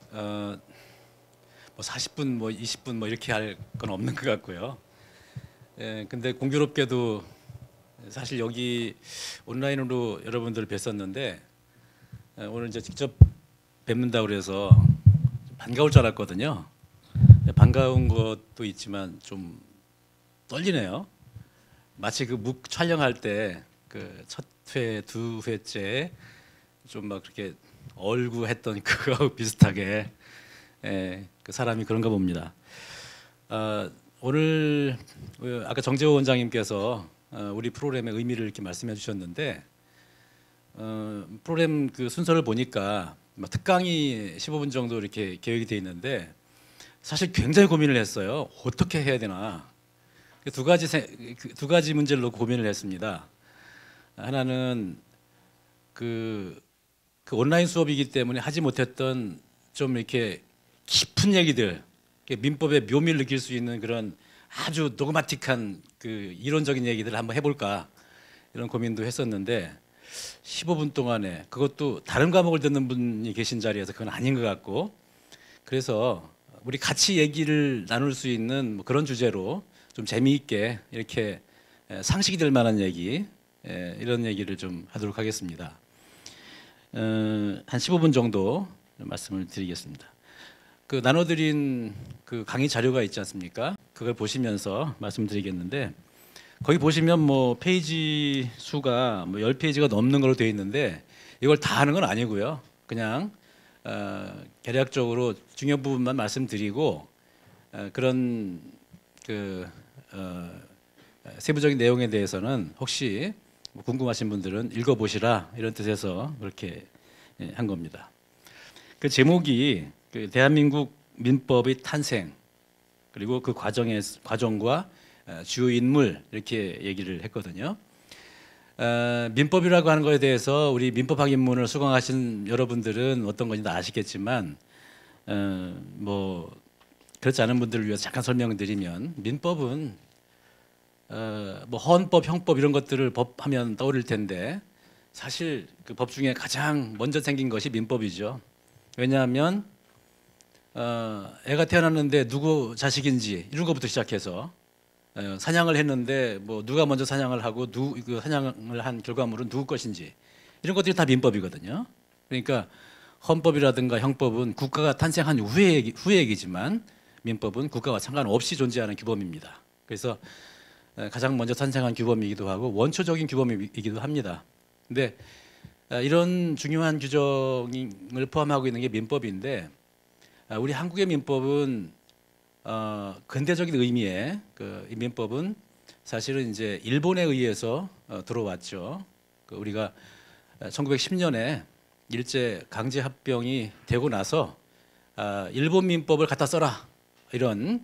뭐 40분, 뭐 20분 뭐 이렇게 할 건 없는 것 같고요. 근데 공교롭게도 사실 여기 온라인으로 여러분들 뵀었는데 오늘 이제 직접 뵙는다고 그래서 반가울 줄 알았거든요. 반가운 것도 있지만 좀 떨리네요. 마치 그 묵 촬영할 때 그 첫 회, 두 회째 좀 막 그렇게 얼구했던 그거하고 비슷하게 그 사람이 그런가 봅니다. 오늘 아까 정재호 원장님께서 우리 프로그램의 의미를 이렇게 말씀해 주셨는데 프로그램 그 순서를 보니까 특강이 15분 정도 이렇게 계획이 돼 있는데 사실 굉장히 고민을 했어요. 어떻게 해야 되나. 두 가지 문제를 놓고 고민을 했습니다. 하나는 그 온라인 수업이기 때문에 하지 못했던 좀 이렇게 깊은 얘기들, 민법의 묘미를 느낄 수 있는 그런 아주 도그마틱한 그 이론적인 얘기들을 한번 해볼까 이런 고민도 했었는데 15분 동안에 그것도 다른 과목을 듣는 분이 계신 자리에서 그건 아닌 것 같고 그래서 우리 같이 얘기를 나눌 수 있는 뭐 그런 주제로 좀 재미있게 이렇게 상식이 될 만한 얘기 이런 얘기를 좀 하도록 하겠습니다. 한 15분 정도 말씀을 드리겠습니다. 그 나눠드린 그 강의 자료가 있지 않습니까? 그걸 보시면서 말씀드리겠는데 거기 보시면 뭐 페이지 수가 뭐 10페이지가 넘는 걸로 되어 있는데 이걸 다 하는 건 아니고요. 그냥 개략적으로 중요한 부분만 말씀드리고 그런 그 세부적인 내용에 대해서는 혹시 궁금하신 분들은 읽어보시라 이런 뜻에서 그렇게 한 겁니다. 그 제목이 그 대한민국 민법의 탄생 그리고 그 과정과 주요 인물 이렇게 얘기를 했거든요. 민법이라고 하는 것에 대해서 우리 민법학 입문을 수강하신 여러분들은 어떤 건지 다 아시겠지만 뭐 그렇지 않은 분들을 위해서 잠깐 설명드리면 민법은 뭐 헌법, 형법 이런 것들을 법하면 떠오를 텐데 사실 그 법 중에 가장 먼저 생긴 것이 민법이죠. 왜냐하면 애가 태어났는데 누구 자식인지 이런 것부터 시작해서 사냥을 했는데 뭐 누가 먼저 사냥을 하고 그 사냥을 한 결과물은 누구 것인지 이런 것들이 다 민법이거든요. 그러니까 헌법이라든가 형법은 국가가 탄생한 후의 얘기지만 민법은 국가와 상관없이 존재하는 규범입니다. 그래서 가장 먼저 탄생한 규범이기도 하고 원초적인 규범이기도 합니다. 근데 이런 중요한 규정을 포함하고 있는 게 민법인데 우리 한국의 민법은 근대적인 의미의 이 민법은 사실은 이제 일본에 의해서 들어왔죠. 우리가 1910년에 일제 강제 합병이 되고 나서 일본 민법을 갖다 써라 이런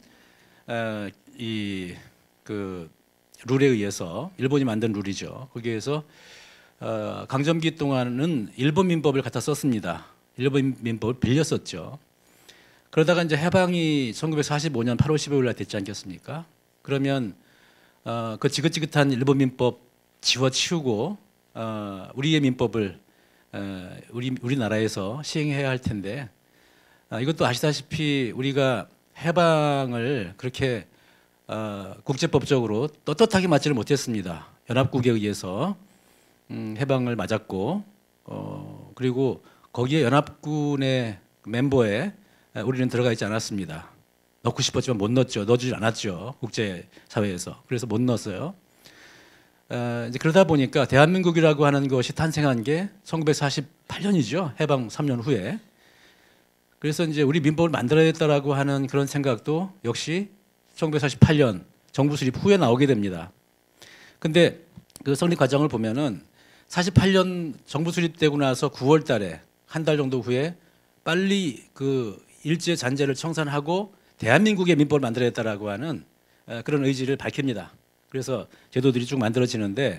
그 룰에 의해서 일본이 만든 룰이죠. 거기에서 강점기 동안은 일본 민법을 갖다 썼습니다. 일본 민법을 빌렸었죠. 그러다가 이제 해방이 1945년 8월 15일 날 됐지 않겠습니까? 그러면 그 지긋지긋한 일본 민법 지워치우고 우리의 민법을 우리나라에서 시행해야 할 텐데 이것도 아시다시피 우리가 해방을 그렇게 국제법적으로 떳떳하게 맞지를 못했습니다. 연합국에 의해서 해방을 맞았고 그리고 거기에 연합군의 멤버에 우리는 들어가 있지 않았습니다. 넣고 싶었지만 못 넣었죠. 넣어주지 않았죠. 국제사회에서. 그래서 못 넣었어요. 이제 그러다 보니까 대한민국이라고 하는 것이 탄생한 게 1948년이죠. 해방 3년 후에. 그래서 이제 우리 민법을 만들어야겠다라고 하는 그런 생각도 역시 1948년 정부 수립 후에 나오게 됩니다. 근데 그 성립 과정을 보면은 48년 정부 수립되고 나서 9월 달에 한 달 정도 후에 빨리 그 일제 잔재를 청산하고 대한민국의 민법을 만들어야겠다라고 하는 그런 의지를 밝힙니다. 그래서 제도들이 쭉 만들어지는데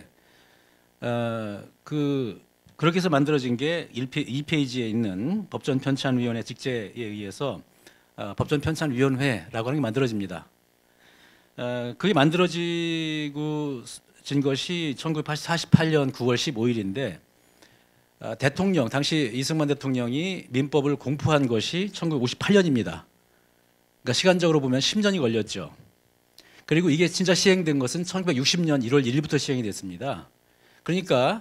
그렇게 해서 만들어진 게 2페이지에 있는 법전편찬위원회 직제에 의해서 법전편찬위원회라고 하는 게 만들어집니다. 그게 만들어지고 진 것이 1948년 9월 15일인데 대통령 당시 이승만 대통령이 민법을 공포한 것이 1958년입니다. 그러니까 시간적으로 보면 10년이 걸렸죠. 그리고 이게 진짜 시행된 것은 1960년 1월 1일부터 시행이 됐습니다. 그러니까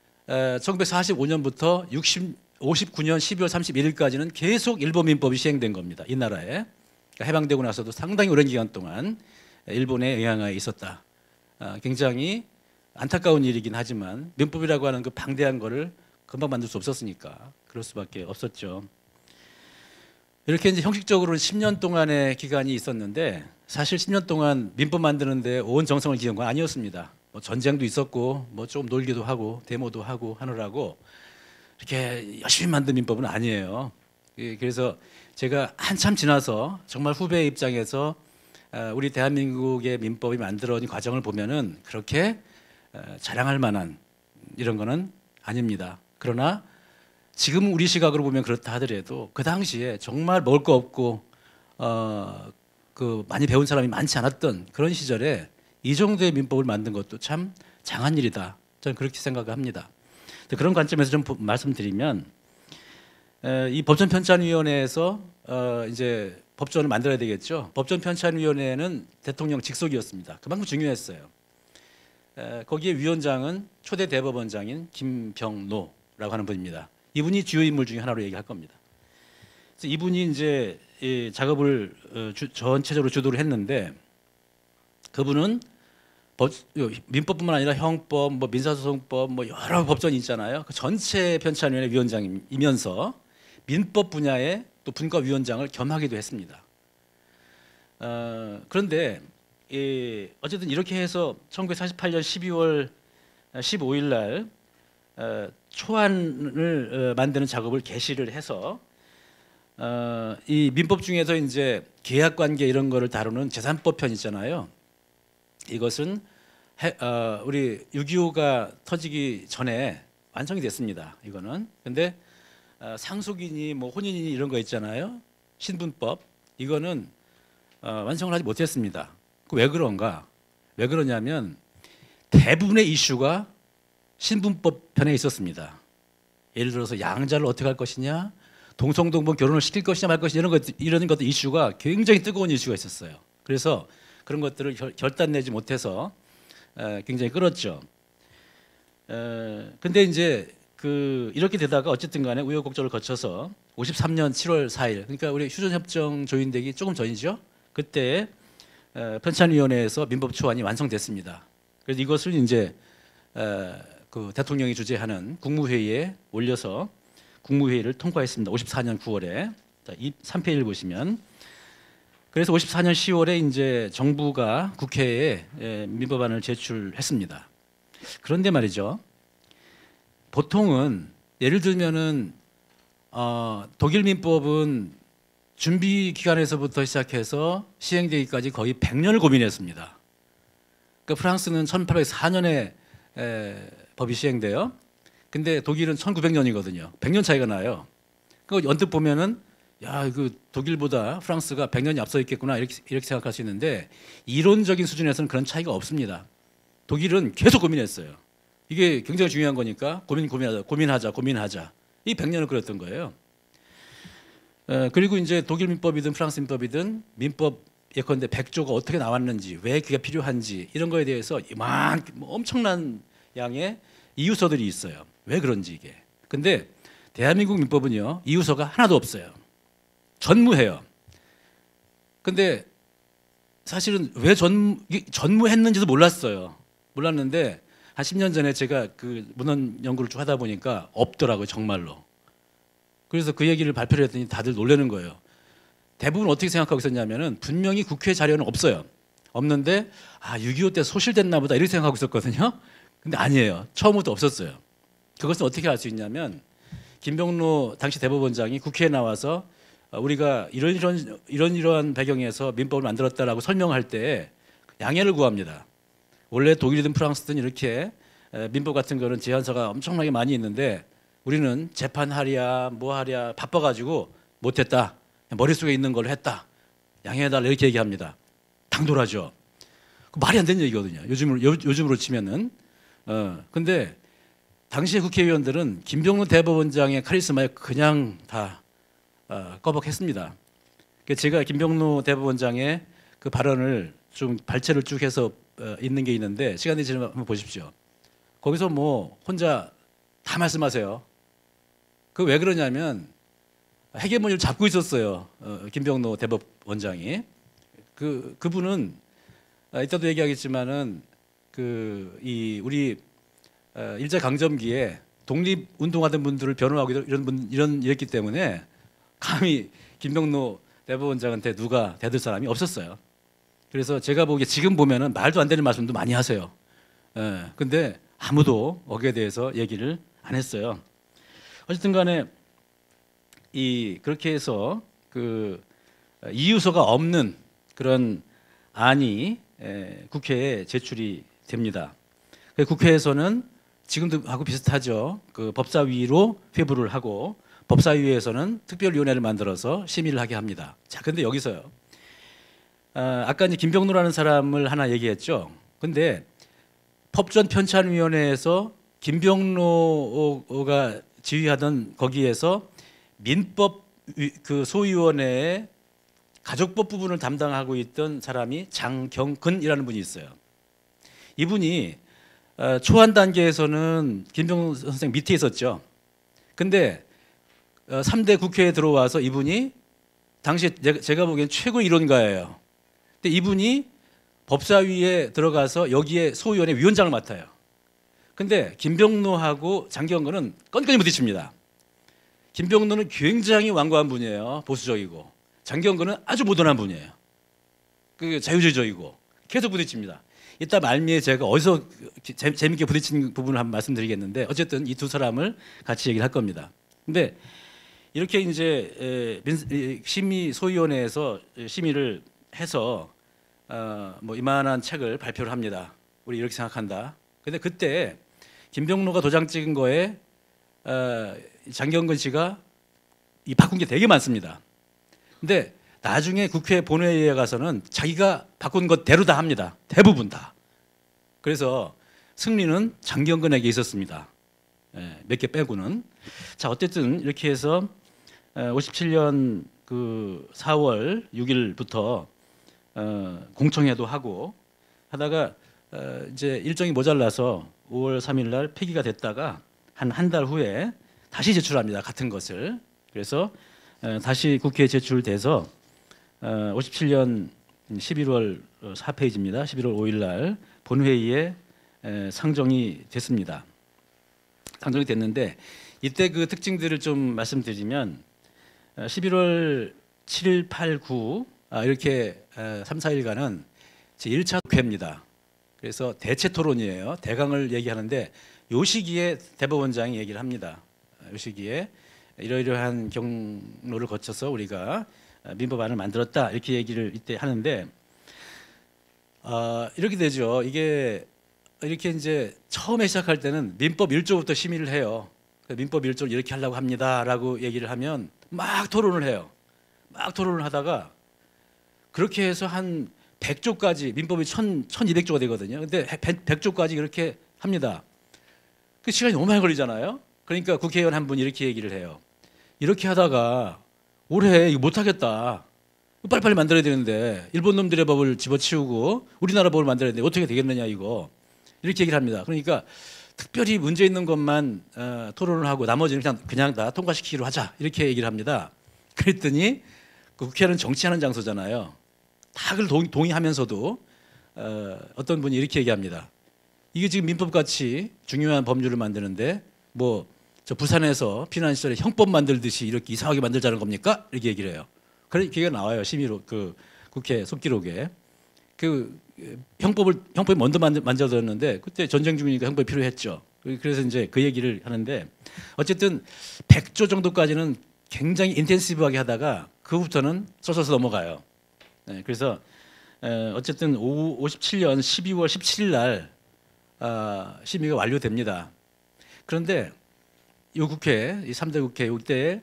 1945년부터 59년 12월 31일까지는 계속 일본 민법이 시행된 겁니다. 이 나라에. 그러니까 해방되고 나서도 상당히 오랜 기간 동안 일본의 영향하에 있었다. 굉장히 안타까운 일이긴 하지만 민법이라고 하는 그 방대한 거를 금방 만들 수 없었으니까 그럴 수밖에 없었죠. 이렇게 이제 형식적으로는 10년 동안의 기간이 있었는데 사실 10년 동안 민법 만드는데 온 정성을 기울인 건 아니었습니다. 뭐 전쟁도 있었고 뭐 좀 놀기도 하고 데모도 하고 하느라고 이렇게 열심히 만든 민법은 아니에요. 그래서 제가 한참 지나서 정말 후배 입장에서 우리 대한민국의 민법이 만들어진 과정을 보면은 그렇게 자랑할 만한 이런 거는 아닙니다. 그러나 지금 우리 시각으로 보면 그렇다 하더라도 그 당시에 정말 먹을 거 없고 그 많이 배운 사람이 많지 않았던 그런 시절에 이 정도의 민법을 만든 것도 참 장한 일이다. 저는 그렇게 생각합니다. 그런 관점에서 좀 말씀드리면 이 법전편찬위원회에서 이제 법전을 만들어야 되겠죠. 법전편찬위원회는 대통령 직속이었습니다. 그만큼 중요했어요. 거기에 위원장은 초대 대법원장인 김병노라고 하는 분입니다. 이분이 주요 인물 중에 하나로 얘기할 겁니다. 그래서 이분이 이제 이 작업을 전체적으로 주도를 했는데 그분은 민법뿐만 아니라 형법, 뭐 민사소송법, 뭐 여러 법전이 있잖아요. 그 전체 편찬위원회 위원장이면서 민법 분야의 또 분과위원장을 겸하기도 했습니다. 그런데 어쨌든 이렇게 해서 1948년 12월 15일 날 초안을 만드는 작업을 개시를 해서 이 민법 중에서 이제 계약관계 이런 거를 다루는 재산법 편 있잖아요. 이것은 우리 6.25가 터지기 전에 완성이 됐습니다. 이거는. 근데 상속인이 뭐 혼인이 이런 거 있잖아요. 신분법 이거는 완성을 하지 못했습니다. 왜 그런가? 왜 그러냐면 대부분의 이슈가 신분법 편에 있었습니다. 예를 들어서 양자를 어떻게 할 것이냐, 동성동본 결혼을 시킬 것이냐 말 것이냐 이런 것들 이슈가 굉장히 뜨거운 이슈가 있었어요. 그래서 그런 것들을 결단 내지 못해서 굉장히 끌었죠. 근데 이제 이렇게 되다가 어쨌든 간에 우여곡절을 거쳐서 53년 7월 4일 그러니까 우리 휴전협정 조인되기 조금 전이죠. 그때 편찬위원회에서 민법 초안이 완성됐습니다. 그래서 이것을 이제 그 대통령이 주재하는 국무회의에 올려서 국무회의를 통과했습니다. 54년 9월에. 자, 3페이지를 보시면 그래서 54년 10월에 이제 정부가 국회에 민법안을 제출했습니다. 그런데 말이죠. 보통은 예를 들면은 독일 민법은 준비 기간에서부터 시작해서 시행되기까지 거의 100년을 고민했습니다. 그러니까 프랑스는 1804년에 법이 시행돼요. 근데 독일은 1900년이거든요. 100년 차이가 나요. 그 언뜻 보면은 야, 그 독일보다 프랑스가 100년이 앞서 있겠구나 이렇게 생각할 수 있는데 이론적인 수준에서는 그런 차이가 없습니다. 독일은 계속 고민했어요. 이게 굉장히 중요한 거니까 고민하자. 이 100년을 그랬던 거예요. 그리고 이제 독일 민법이든 프랑스 민법이든 민법 예컨대 100조가 어떻게 나왔는지 왜 그게 필요한지 이런 거에 대해서 엄청난 양의 이유서들이 있어요. 왜 그런지 이게. 근데 대한민국 민법은요. 이유서가 하나도 없어요. 전무해요. 근데 사실은 왜 전무했는지도 몰랐어요. 몰랐는데 한 10년 전에 제가 그 문헌 연구를 쭉 하다 보니까 없더라고요. 정말로. 그래서 그 얘기를 발표를 했더니 다들 놀라는 거예요. 대부분 어떻게 생각하고 있었냐면은 분명히 국회 자료는 없어요. 없는데 6.25 때 소실됐나 보다 이렇게 생각하고 있었거든요. 근데 아니에요. 처음부터 없었어요. 그것은 어떻게 알 수 있냐면 김병로 당시 대법원장이 국회에 나와서 우리가 이러한 배경에서 민법을 만들었다라고 설명할 때 양해를 구합니다. 원래 독일이든 프랑스든 이렇게 민법 같은 거는 제안서가 엄청나게 많이 있는데 우리는 재판하랴 뭐하랴 바빠가지고 못했다. 머릿속에 있는 걸 했다. 양해해달라 이렇게 얘기합니다. 당돌하죠. 말이 안 되는 얘기거든요. 요즘으로 치면은. 근데 당시의 국회의원들은 김병로 대법원장의 카리스마에 그냥 다 꺼벅했습니다. 제가 김병로 대법원장의 그 발언을 좀 발췌를 쭉 해서 있는 게 있는데 시간 되시면 한번 보십시오. 거기서 뭐 혼자 다 말씀하세요. 그 왜 그러냐면 헤게모니를 잡고 있었어요. 김병로 대법원장이. 그분은 이따도 얘기하겠지만은 우리 일제 강점기에 독립 운동하던 분들을 변호하고 이랬기 때문에 감히 김병로 대법원장한테 누가 대들 사람이 없었어요. 그래서 제가 보기에 지금 보면은 말도 안 되는 말씀도 많이 하세요. 근데 아무도 거기에 대해서 얘기를 안 했어요. 어쨌든 간에 그렇게 해서 이유서가 없는 그런 안이 국회에 제출이 됩니다. 국회에서는 지금도 하고 비슷하죠. 법사위로 회부를 하고 법사위에서는 특별위원회를 만들어서 심의를 하게 합니다. 자, 근데 여기서요. 아까 이제 김병로라는 사람을 하나 얘기했죠. 근데 법전편찬위원회에서 김병로가 지휘하던 거기에서 민법 소위원회의 가족법 부분을 담당하고 있던 사람이 장경근이라는 분이 있어요. 이분이 초안 단계에서는 김병로 선생 밑에 있었죠. 근데 3대 국회에 들어와서 이분이 당시 제가 보기엔 최고 이론가예요. 근데 이분이 법사위에 들어가서 여기에 소위원회 위원장을 맡아요. 근데 김병로하고 장경근은 건건이 부딪힙니다. 김병로는 굉장히 완고한 분이에요. 보수적이고. 장경근은 아주 모던한 분이에요. 자유주의적이고 계속 부딪힙니다. 이따 말미에 제가 어디서 재밌게 부딪힌 부분을 한번 말씀드리겠는데 어쨌든 이 두 사람을 같이 얘기를 할 겁니다. 근데 이렇게 이제 심의 소위원회에서 심의를 해서 뭐 이만한 책을 발표를 합니다. 우리 이렇게 생각한다. 근데 그때 김병로가 도장 찍은 거에 장경근 씨가 바꾼 게 되게 많습니다. 근데 나중에 국회 본회의에 가서는 자기가 바꾼 것대로 다 합니다. 대부분 다. 그래서 승리는 장경근에게 있었습니다. 몇 개 빼고는. 자, 어쨌든 이렇게 해서 57년 4월 6일부터 공청회도 하고 하다가 이제 일정이 모자라서 5월 3일 날 폐기가 됐다가 한 달 후에 다시 제출합니다. 같은 것을. 그래서 다시 국회에 제출돼서 57년 11월 4페이지입니다. 11월 5일 날 본회의에 상정이 됐습니다. 상정이 됐는데 이때 그 특징들을 좀 말씀드리면 11월 7일, 8, 9 이렇게 3, 4일간은 제1차 국회입니다. 그래서 대체 토론이에요. 대강을 얘기하는데 요 시기에 대법원장이 얘기를 합니다. 요 시기에 이러이러한 경로를 거쳐서 우리가 민법안을 만들었다 이렇게 얘기를 이때 하는데 이렇게 되죠. 이게 이렇게 이제 처음에 시작할 때는 민법 1조부터 심의를 해요. 민법 1조를 이렇게 하려고 합니다라고 얘기를 하면 막 토론을 해요. 막 토론을 하다가 그렇게 해서 한 100조까지 민법이 1200조가 되거든요. 근데 100조까지 이렇게 합니다. 그 시간이 너무 많이 걸리잖아요. 그러니까 국회의원 한 분이 이렇게 얘기를 해요. 이렇게 하다가 올해 이거 못하겠다. 빨리빨리 만들어야 되는데 일본 놈들의 법을 집어치우고 우리나라 법을 만들어야 되는데 어떻게 되겠느냐 이거. 이렇게 얘기를 합니다. 그러니까 특별히 문제 있는 것만 토론을 하고 나머지는 그냥 다 통과시키기로 하자 이렇게 얘기를 합니다. 그랬더니 그 국회는 정치하는 장소잖아요. 다 그걸 동의하면서도 어떤 분이 이렇게 얘기합니다. 이게 지금 민법같이 중요한 법률을 만드는데 뭐 저 부산에서 피난 시설에 형법 만들듯이 이렇게 이상하게 만들자는 겁니까? 이렇게 얘기를 해요. 그래 그게 나와요. 심의로 국회 속기록에 형법이 먼저 만들어졌는데 그때 전쟁 중이니까 형법이 필요했죠. 그래서 이제 그 얘기를 하는데 어쨌든 100조 정도까지는 굉장히 인텐시브하게 하다가 그부터는 쏘쏘서 넘어가요. 그래서 어쨌든 57년 12월 17일 날 심의가 완료됩니다. 그런데 이 국회, 이 3대 국회 이때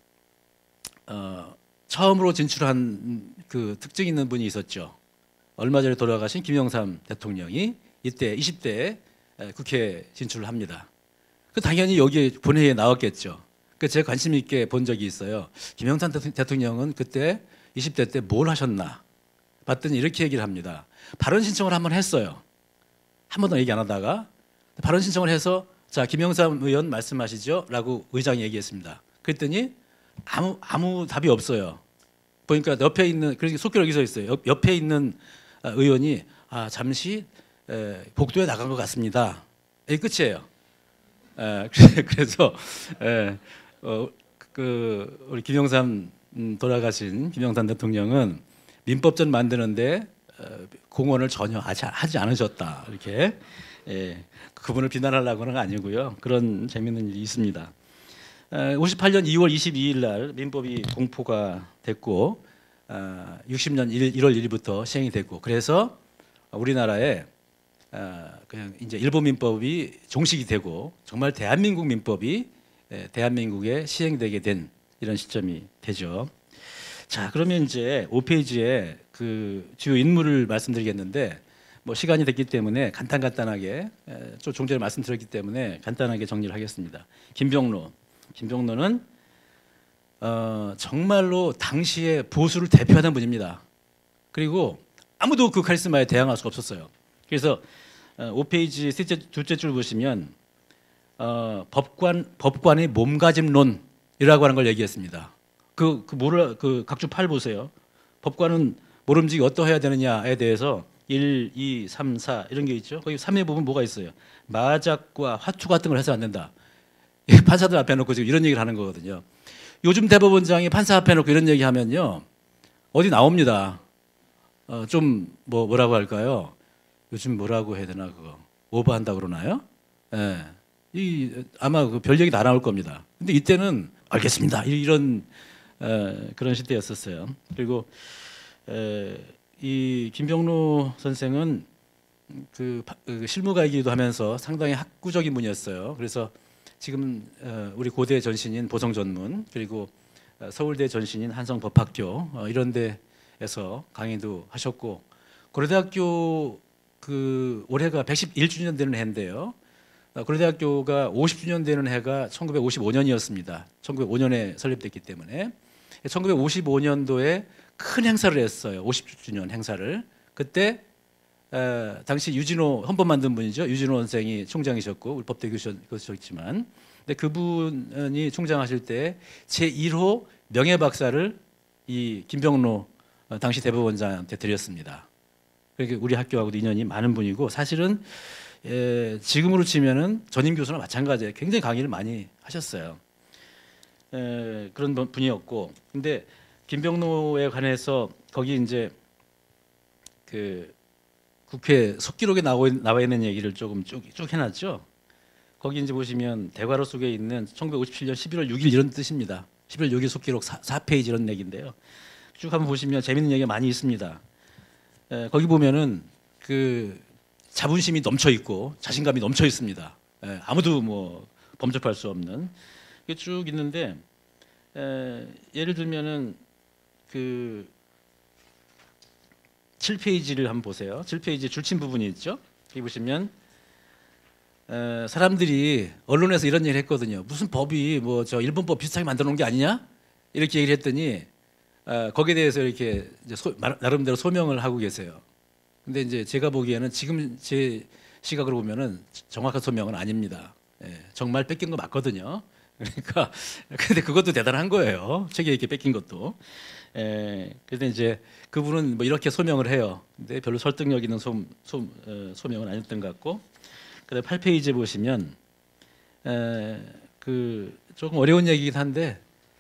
처음으로 진출한 그 특징 있는 분이 있었죠. 얼마 전에 돌아가신 김영삼 대통령이 이때 20대에 국회에 진출을 합니다. 그 당연히 여기 본회의에 나왔겠죠. 그 제가 관심 있게 본 적이 있어요. 김영삼 대통령은 그때 20대 때 뭘 하셨나 봤더니 이렇게 얘기를 합니다. 발언 신청을 한번 했어요. 한 번도 얘기 안 하다가 발언 신청을 해서 자 김영삼 의원 말씀하시죠 라고 의장이 얘기했습니다. 그랬더니 아무 답이 없어요. 보니까 옆에 있는, 그러니까 속기로 여기 서 있어요. 옆에 있는 의원이 잠시 복도에 나간 것 같습니다. 이 끝이에요. 그래서 우리 김영삼 돌아가신 김영삼 대통령은 민법전 만드는데 공헌을 전혀 하지 않으셨다. 이렇게 그분을 비난하려고는 아니고요. 그런 재미있는 일이 있습니다. 58년 2월 22일 날 민법이 공포가 됐고 60년 1월 1일부터 시행이 됐고 그래서 우리나라에 그냥 이제 일본 민법이 종식이 되고 정말 대한민국 민법이 대한민국에 시행되게 된 이런 시점이 되죠. 자, 그러면 이제 5페이지에 그 주요 인물을 말씀드리겠는데 뭐 시간이 됐기 때문에 간단하게 좀 종전에 말씀드렸기 때문에 간단하게 정리를 하겠습니다. 김병로는 정말로 당시에 보수를 대표하는 분입니다. 그리고 아무도 그 카리스마에 대항할 수가 없었어요. 그래서 5페이지 둘째 줄 보시면 법관의 몸가짐론이라고 하는 걸 얘기했습니다. 그 각주 8 보세요. 법관은 모름지기 어떠해야 되느냐에 대해서 1, 2, 3, 4 이런 게 있죠. 거기 3에 보면 뭐가 있어요. 마작과 화투 같은 걸 해서 안 된다. 판사들 앞에 놓고 지금 이런 얘기를 하는 거거든요. 요즘 대법원장이 판사 앞에 놓고 이런 얘기하면요 어디 나옵니다. 좀 뭐라고 할까요? 요즘 뭐라고 해야 되나 그거 오버한다 그러나요? 아마 별 얘기 다 나올 겁니다. 근데 이때는 알겠습니다. 이런 그런 시대였었어요. 그리고 이 김병로 선생은 그 실무가이기도 하면서 상당히 학구적인 분이었어요. 그래서 지금 우리 고대 전신인 보성전문 그리고 서울대 전신인 한성법학교 이런 데에서 강의도 하셨고 고려대학교 올해가 111주년 되는 해인데요. 고려대학교가 50주년 되는 해가 1955년이었습니다. 1905년에 설립됐기 때문에 1955년도에 큰 행사를 했어요. 50주년 행사를. 그때 당시 유진호 헌법 만든 분이죠. 유진호 선생이 총장이셨고 우리 법대 교수셨지만 근데 그분이 총장하실 때 제1호 명예박사를 이 김병로 당시 대법원장한테 드렸습니다. 그러니까 우리 학교하고도 인연이 많은 분이고 사실은 지금으로 치면은 전임 교수나 마찬가지예요. 굉장히 강의를 많이 하셨어요. 그런 분이었고, 근데 김병로에 관해서 거기 이제 그 국회 속기록에 나와 있는 얘기를 조금 쭉 해놨죠. 거기 이제 보시면 대괄호 속에 있는 1957년 11월 6일 이런 뜻입니다. 11월 6일 속기록 4페이지 이런 얘기인데요. 쭉 한번 보시면 재밌는 얘기가 많이 있습니다. 거기 보면은 그 자부심이 넘쳐 있고 자신감이 넘쳐 있습니다. 아무도 뭐 범접할 수 없는 이게 쭉 있는데 예를 들면은 그 7페이지를 한번 보세요. 7페이지 줄친 부분이 있죠. 여기 보시면 사람들이 언론에서 이런 얘기를 했거든요. 무슨 법이 뭐 저 일본법 비슷하게 만들어 놓은 게 아니냐? 이렇게 얘기를 했더니 거기에 대해서 이렇게 이제 나름대로 소명을 하고 계세요. 근데 이제 제가 보기에는 지금 제 시각으로 보면은 정확한 소명은 아닙니다. 정말 뺏긴 거 맞거든요. 그러니까 근데 그것도 대단한 거예요. 책에 이렇게 뺏긴 것도. 그런데 이제 그분은 뭐 이렇게 소명을 해요. 근데 별로 설득력 있는 소명은 아니었던 것 같고. 그다음에 8페이지에 보시면 그 조금 어려운 얘기긴 한데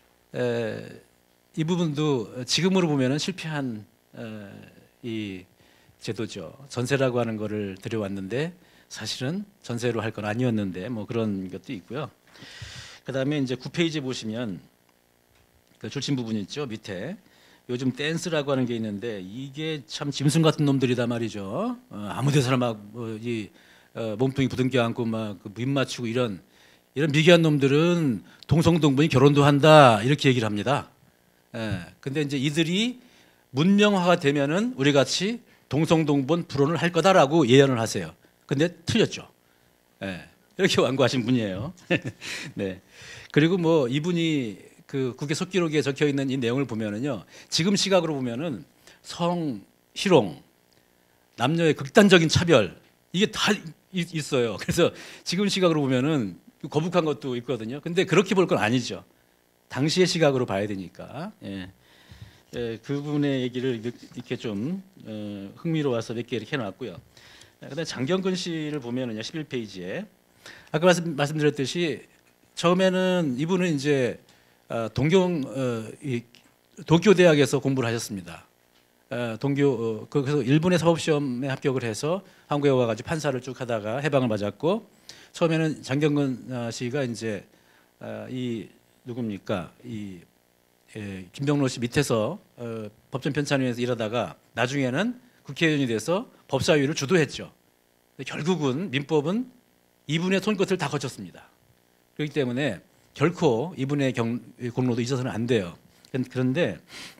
이 부분도 지금으로 보면은 실패한 이 제도죠. 전세라고 하는 거를 들여왔는데 사실은 전세로 할 건 아니었는데 뭐 그런 것도 있고요. 그다음에 이제 9페이지 보시면 그 줄친 부분 있죠. 밑에 요즘 댄스라고 하는 게 있는데 이게 참 짐승 같은 놈들이다 말이죠. 아무 데서나 막 몸뚱이 부둥켜 안고 막 입 맞추고 이런 미개한 놈들은 동성동본이 결혼도 한다 이렇게 얘기를 합니다. 근데 이제 이들이 문명화가 되면은 우리 같이 동성동본 불혼을 할 거다라고 예언을 하세요. 근데 틀렸죠. 이렇게 완고하신 분이에요. 네. 그리고 뭐 이분이 그 국회 속기록에 적혀 있는 이 내용을 보면은요, 지금 시각으로 보면은 성, 희롱, 남녀의 극단적인 차별 이게 다 있어요. 그래서 지금 시각으로 보면은 거북한 것도 있거든요. 근데 그렇게 볼 건 아니죠. 당시의 시각으로 봐야 되니까. 예. 예, 그분의 얘기를 이렇게 좀 흥미로워서 몇 개 이렇게 해놨고요. 그다음에 장경근 씨를 보면은요, 11페이지에 아까 말씀드렸듯이 처음에는 이분은 이제 도쿄 대학에서 공부를 하셨습니다. 그래서 일본의 사법시험에 합격을 해서 한국에 와가지고 판사를 쭉 하다가 해방을 맞았고, 처음에는 장경근 씨가 이제 이 누굽니까 김병로 씨 밑에서 법전 편찬위에서 일하다가 나중에는 국회의원이 돼서 법사위를 주도했죠. 결국은 민법은 이분의 손끝을 다 거쳤습니다. 그렇기 때문에 결코 이분의 공로도 잊어서는 안 돼요. 그런데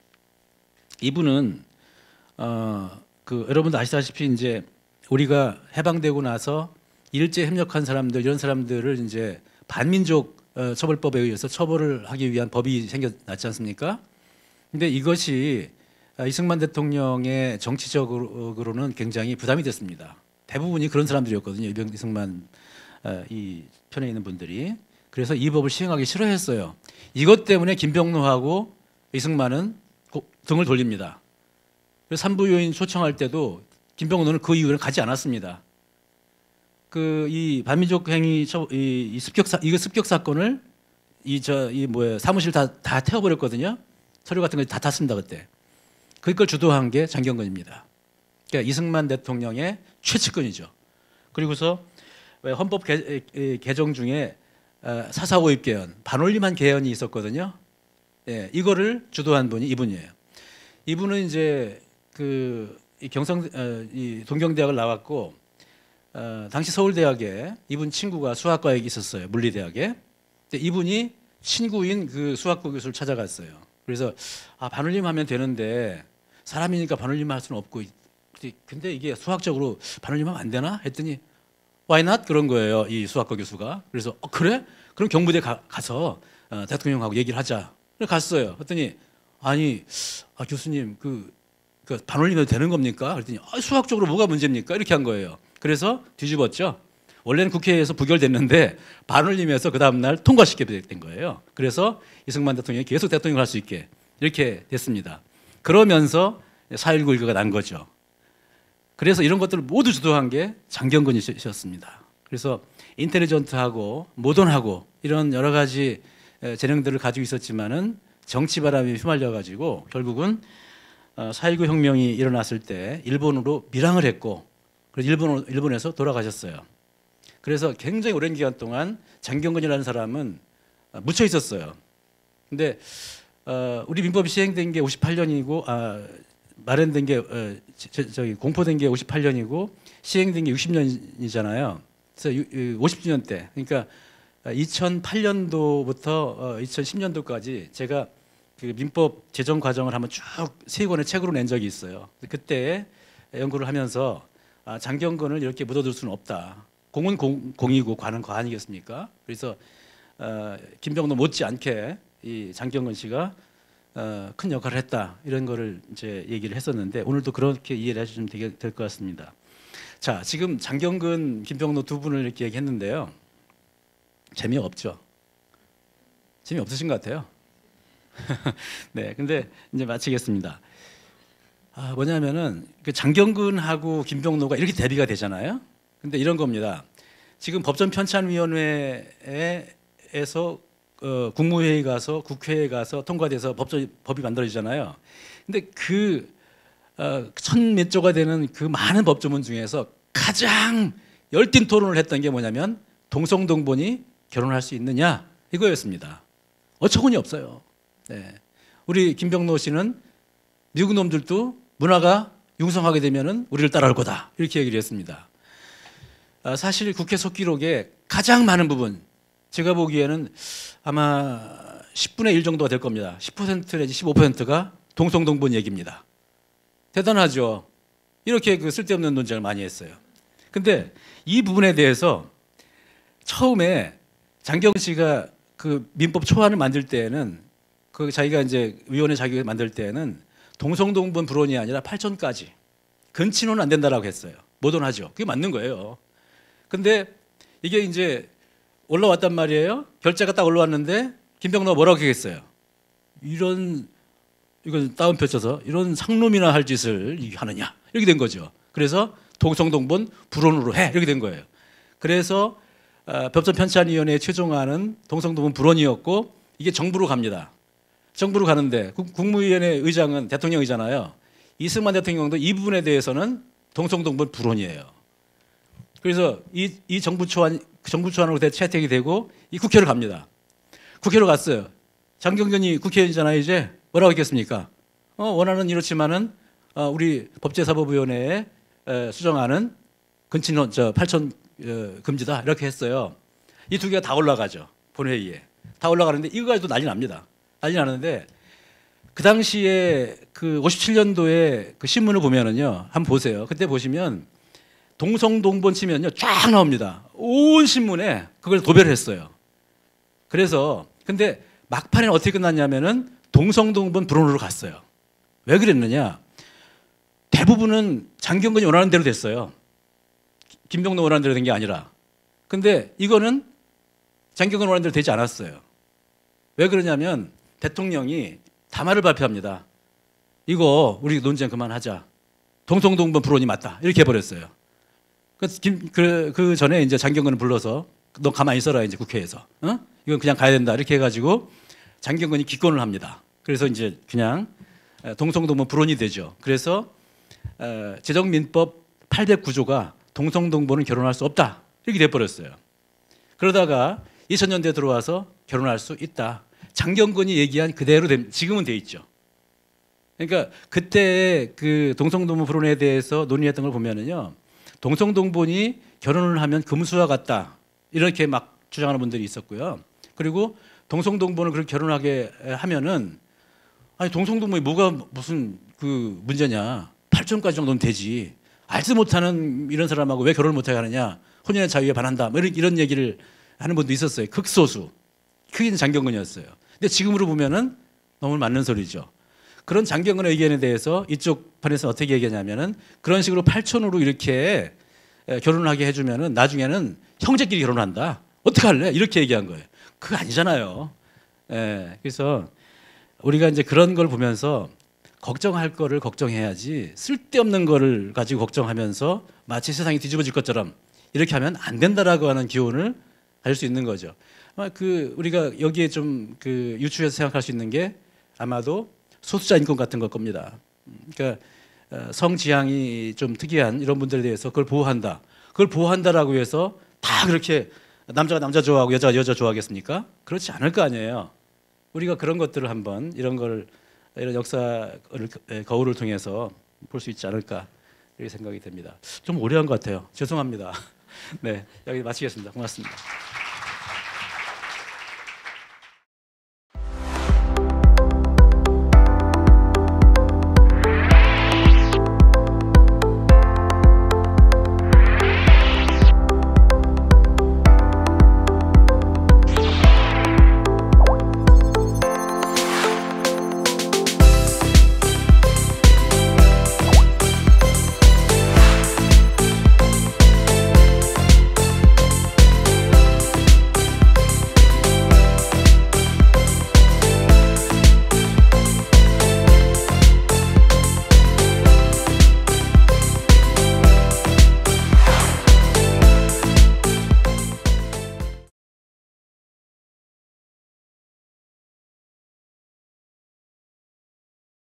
이분은 여러분도 아시다시피 이제 우리가 해방되고 나서 일제 협력한 사람들, 이런 사람들을 이제 반민족 처벌법에 의해서 처벌을 하기 위한 법이 생겨났지 않습니까? 근데 이것이 이승만 대통령의 정치적으로는 굉장히 부담이 됐습니다. 대부분이 그런 사람들이었거든요. 이승만 이 편에 있는 분들이. 그래서 이 법을 시행하기 싫어했어요. 이것 때문에 김병로하고 이승만은 등을 돌립니다. 그래서 삼부요인 초청할 때도 김병로는 그 이후에는 가지 않았습니다. 이 반민족 행위 이 습격 사건을 사무실 다 태워버렸거든요. 서류 같은 거 다 탔습니다 그때. 그걸 주도한 게 장경근입니다. 그러니까 이승만 대통령의 최측근이죠. 그리고서 헌법 개정 중에 4.4 5입 개헌, 반올림한 개헌이 있었거든요. 예, 이거를 주도한 분이 이분이에요. 이분은 이제 동경대학을 나왔고, 당시 서울대학에 이분 친구가 수학과에 있었어요. 물리대학에. 근데 이분이 친구인 그 수학과 교수를 찾아갔어요. 그래서 반올림하면 되는데 사람이니까 반올림할 수는 없고, 근데 이게 수학적으로 반올림하면 안 되나 했더니 why not 그런 거예요. 이 수학과 교수가. 그래서 그래? 그럼 경부대 가서 대통령하고 얘기를 하자. 그래서 갔어요. 그랬더니 아니 교수님 그 반올림해도 되는 겁니까? 그랬더니 수학적으로 뭐가 문제입니까? 이렇게 한 거예요. 그래서 뒤집었죠. 원래는 국회에서 부결됐는데 반올림해서 그 다음날 통과시키게 된 거예요. 그래서 이승만 대통령이 계속 대통령을 할 수 있게 이렇게 됐습니다. 그러면서 4.19 일가가 난 거죠. 그래서 이런 것들을 모두 주도한 게 장경근이셨습니다. 그래서 인텔리전트하고 모던하고 이런 여러 가지 재능들을 가지고 있었지만은 정치 바람이 휘말려 가지고 결국은 4.19 혁명이 일어났을 때 일본으로 밀항을 했고, 그래서 일본에서 돌아가셨어요. 그래서 굉장히 오랜 기간 동안 장경근이라는 사람은 묻혀 있었어요. 근데 우리 민법이 시행된 게 58년이고 마련된 게 공포된 게 58년이고 시행된 게 60년이잖아요. 그래서 50주년 때, 그러니까 2008년도부터 2010년도까지 제가 그 민법 제정 과정을 한번 쭉 3권의 책으로 낸 적이 있어요. 그때 연구를 하면서 장경근을 이렇게 묻어둘 수는 없다. 공은 공이고 관은 과아니겠습니까? 그래서 김병로 못지않게 이 장경근 씨가 큰 역할을 했다, 이런 거를 이제 얘기를 했었는데 오늘도 그렇게 이해를 해주시면 될 것 같습니다. 자, 지금 장경근, 김병로 두 분을 이렇게 얘기했는데요. 재미없죠? 재미없으신 것 같아요. 네, 근데 이제 마치겠습니다. 뭐냐면은 그 장경근하고 김병로가 이렇게 대비가 되잖아요. 근데 이런 겁니다. 지금 법전편찬위원회에서 국무회의 가서 국회에 가서 통과돼서 법이 만들어지잖아요. 근데 천 몇 조가 되는 그 많은 법조문 중에서 가장 열띤 토론을 했던 게 뭐냐면 동성동본이 결혼할 수 있느냐 이거였습니다. 어처구니 없어요. 네. 우리 김병로 씨는 미국 놈들도 문화가 융성하게 되면은 우리를 따라올 거다, 이렇게 얘기를 했습니다. 사실 국회 속기록에 가장 많은 부분, 제가 보기에는 아마 10분의 1 정도가 될 겁니다. 10% 내지 15%가 동성동본 얘기입니다. 대단하죠. 이렇게 쓸데없는 논쟁을 많이 했어요. 근데 이 부분에 대해서 처음에 장경은 씨가 그 민법 초안을 만들 때에는 그 자기가 이제 위원회 자격을 만들 때에는 동성동본 불원이 아니라 8촌까지 근친혼은 안 된다라고 했어요. 모던하죠. 그게 맞는 거예요. 근데 이게 이제 올라왔단 말이에요. 결재가 딱 올라왔는데 김병로가 뭐라고 얘기했어요? 이건 다운 펼쳐서 이런 상놈이나 할 짓을 하느냐 이렇게 된 거죠. 그래서 동성동본 불원으로 해 이렇게 된 거예요. 그래서 법전편찬위원회의 최종안은 동성동본 불원이었고 이게 정부로 갑니다. 정부로 가는데 국무위원회 의장은 대통령이잖아요. 이승만 대통령도 이 부분에 대해서는 동성동본 불원이에요. 그래서 이 정부 초안으로 채택이 되고 이 국회로 갑니다. 국회로 갔어요. 장경건이 국회의원이잖아요. 이제 뭐라고 했겠습니까? 원하는 이렇지만은 우리 법제사법위원회에 수정안은 근친혼 8촌 금지다 이렇게 했어요. 이 두 개가 다 올라가죠. 본회의에 다 올라가는데 이거 가지고 난리 납니다. 난리 나는데 그 당시에 그 57년도에 그 신문을 보면은요, 한번 보세요. 그때 보시면 동성동본 치면요 쫙 나옵니다. 온 신문에 그걸 도배를 했어요. 그래서 근데 막판에 어떻게 끝났냐면은 동성동본 불원으로 갔어요. 왜 그랬느냐? 대부분은 장경건이 원하는 대로 됐어요. 김병로 원하는 대로 된 게 아니라. 근데 이거는 장경건 원하는 대로 되지 않았어요. 왜 그러냐면 대통령이 담화를 발표합니다. 이거 우리 논쟁 그만하자. 동성동본 불원이 맞다. 이렇게 해버렸어요. 그 전에 이제 장경건을 불러서 너 가만히 있어라 이제 국회에서. 이건 그냥 가야 된다. 이렇게 해가지고 장경건이 기권을 합니다. 그래서 이제 그냥 동성동본 불원이 되죠. 그래서 제정민법 809조가 동성동본은 결혼할 수 없다. 이렇게 돼버렸어요. 그러다가 2000년대에 들어와서 결혼할 수 있다. 장경건이 얘기한 그대로 지금은 돼 있죠. 그러니까 그때 그 동성동본 불원에 대해서 논의했던 걸 보면은요, 동성동본이 결혼을 하면 금수와 같다 이렇게 막 주장하는 분들이 있었고요. 그리고 동성동본을 그렇게 결혼하게 하면은 아니 동성동본이 뭐가 무슨 그 문제냐? 8촌까지 정도는 되지. 알지 못하는 이런 사람하고 왜 결혼을 못하게 하느냐? 혼인의 자유에 반한다. 뭐 이런 얘기를 하는 분도 있었어요. 극소수. 크긴 장경건이었어요. 근데 지금으로 보면은 너무 맞는 소리죠. 그런 장경건의 의견에 대해서 이쪽 판에서 어떻게 얘기하냐면은 그런 식으로 8촌으로 이렇게 결혼을 하게 해주면은 나중에는 형제끼리 결혼한다. 어떻게 할래? 이렇게 얘기한 거예요. 그거 아니잖아요. 그래서 우리가 이제 그런 걸 보면서 걱정할 거를 걱정해야지 쓸데없는 거를 가지고 걱정하면서 마치 세상이 뒤집어질 것처럼 이렇게 하면 안 된다라고 하는 기운을 가질 수 있는 거죠. 우리가 여기에 좀 그 유추해서 생각할 수 있는 게 아마도 소수자 인권 같은 걸 겁니다. 그러니까 성지향이 좀 특이한 이런 분들에 대해서 그걸 보호한다. 그걸 보호한다라고 해서 다 그렇게 남자가 남자 좋아하고 여자가 여자 좋아하겠습니까? 그렇지 않을 거 아니에요. 우리가 그런 것들을 한번 이런 역사 거울을 통해서 볼 수 있지 않을까 이렇게 생각이 됩니다. 좀 오래 한 것 같아요. 죄송합니다. 네, 여기 마치겠습니다. 고맙습니다.